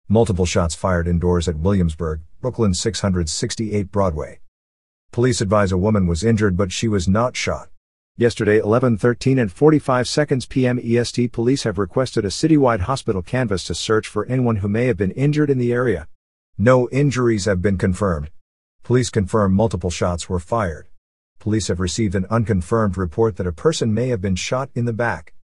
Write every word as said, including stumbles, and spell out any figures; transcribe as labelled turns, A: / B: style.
A: Multiple shots fired indoors at Williamsburg, Brooklyn six sixty-eight Broadway. Police advise a woman was injured but she was not shot. Yesterday eleven thirteen and forty-five seconds p m E S T, police have requested a citywide hospital canvass to search for anyone who may have been injured in the area. No injuries have been confirmed. Police confirm multiple shots were fired. Police have received an unconfirmed report that a person may have been shot in the back.